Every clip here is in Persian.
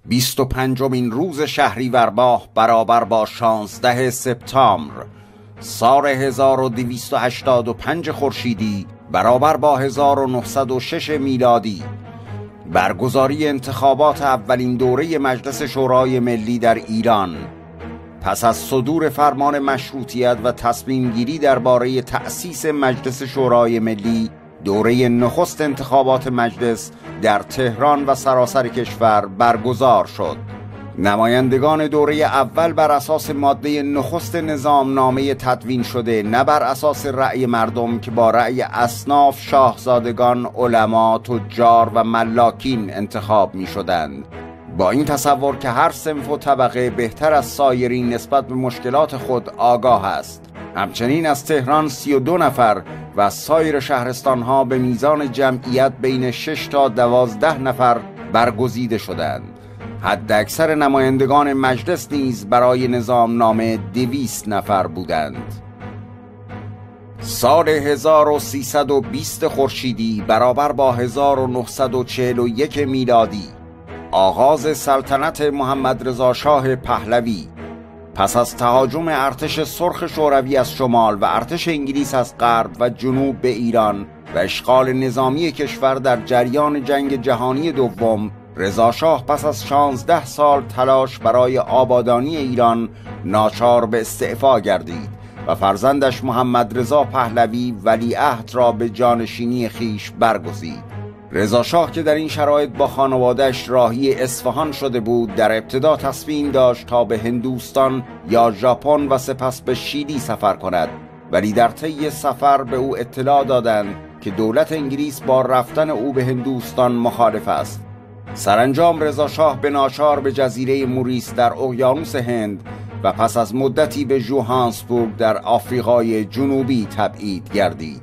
25مین روز شهریور ماه برابر با 16 سپتامبر سال 1285 خورشیدی برابر با 1906 میلادی، برگزاری انتخابات اولین دوره مجلس شورای ملی در ایران پس از صدور فرمان مشروطیت و تصمیم گیری درباره تأسیس مجلس شورای ملی، دوره نخست انتخابات مجلس در تهران و سراسر کشور برگزار شد. نمایندگان دوره اول بر اساس ماده نخست نظامنامه تدوین شده، نه بر اساس رأی مردم که با رأی اصناف، شاهزادگان، علما، تجار و ملاکین انتخاب می شدند، با این تصور که هر صنف و طبقه بهتر از سایرین نسبت به مشکلات خود آگاه است. همچنین از تهران 32 نفر و از سایر شهرستانها به میزان جمعیت بین 6 تا 12 نفر برگزیده شدند. حد اکثر نمایندگان مجلس نیز برای نظامنامه 200 نفر بودند. سال 1320 خورشیدی برابر با 1941 میلادی، آغاز سلطنت محمد رضا شاه پهلوی پس از تهاجم ارتش سرخ شوروی از شمال و ارتش انگلیس از غرب و جنوب به ایران و اشغال نظامی کشور در جریان جنگ جهانی دوم، رضا شاه پس از 16 سال تلاش برای آبادانی ایران ناچار به استعفا گردید و فرزندش محمد رضا پهلوی ولیعهد را به جانشینی خیش برگزید. رضا شاه که در این شرایط با خانواده‌اش راهی اصفهان شده بود، در ابتدا تصمیم داشت تا به هندوستان یا ژاپن و سپس به شیلی سفر کند، ولی در طی سفر به او اطلاع دادند که دولت انگلیس با رفتن او به هندوستان مخالف است. سرانجام رضا شاه به ناچار به جزیره موریس در اقیانوس هند و پس از مدتی به ژوهانسبورگ در آفریقای جنوبی تبعید گردید.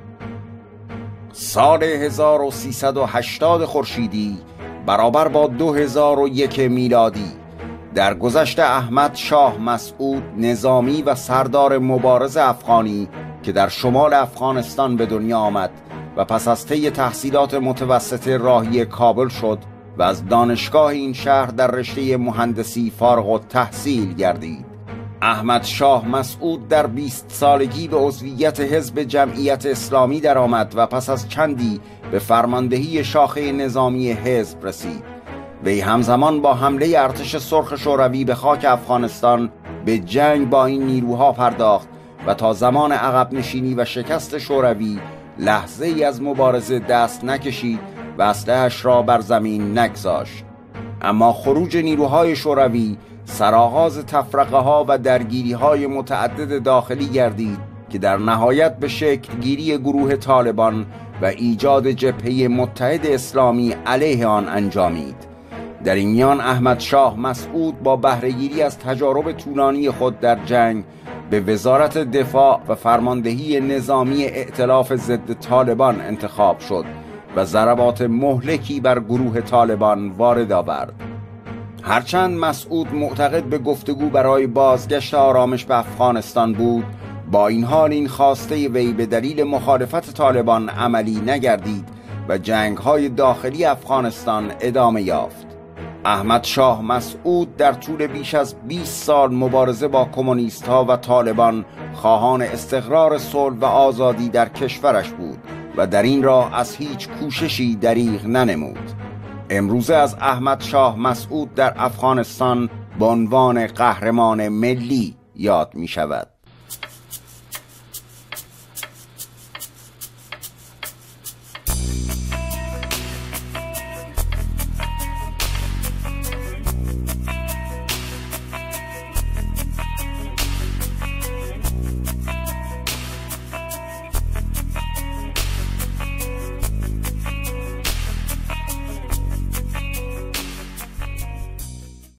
سال 1380 خورشیدی برابر با 2001 میلادی، در گذشت احمد شاه مسعود نظامی و سردار مبارز افغانی که در شمال افغانستان به دنیا آمد و پس از طی تحصیلات متوسطه راهی کابل شد و از دانشگاه این شهر در رشته مهندسی فارغ التحصیل گردید. احمد شاه مسعود در 20 سالگی به عضویت حزب جمعیت اسلامی درآمد و پس از چندی به فرماندهی شاخه نظامی حزب رسید. وی همزمان با حمله ارتش سرخ شوروی به خاک افغانستان به جنگ با این نیروها پرداخت و تا زمان عقب نشینی و شکست شوروی لحظه ای از مبارزه دست نکشید و اسلحه‌اش را بر زمین نگذاشت. اما خروج نیروهای شوروی سرآغاز تفرقه ها و درگیری های متعدد داخلی گردید که در نهایت به شکل گیری گروه طالبان و ایجاد جبهه متحد اسلامی علیه آن انجامید. در این میان احمد شاه مسعود با بهره‌گیری از تجارب طولانی خود در جنگ به وزارت دفاع و فرماندهی نظامی ائتلاف ضد طالبان انتخاب شد و ضربات مهلکی بر گروه طالبان وارد آورد. هرچند مسعود معتقد به گفتگو برای بازگشت آرامش به افغانستان بود، با این حال این خواسته وی به دلیل مخالفت طالبان عملی نگردید و جنگ‌های داخلی افغانستان ادامه یافت. احمد شاه مسعود در طول بیش از 20 سال مبارزه با کمونیست‌ها و طالبان خواهان استقرار صلح و آزادی در کشورش بود و در این راه از هیچ کوششی دریغ ننمود. امروزه از احمد شاه مسعود در افغانستان به عنوان قهرمان ملی یاد می شود.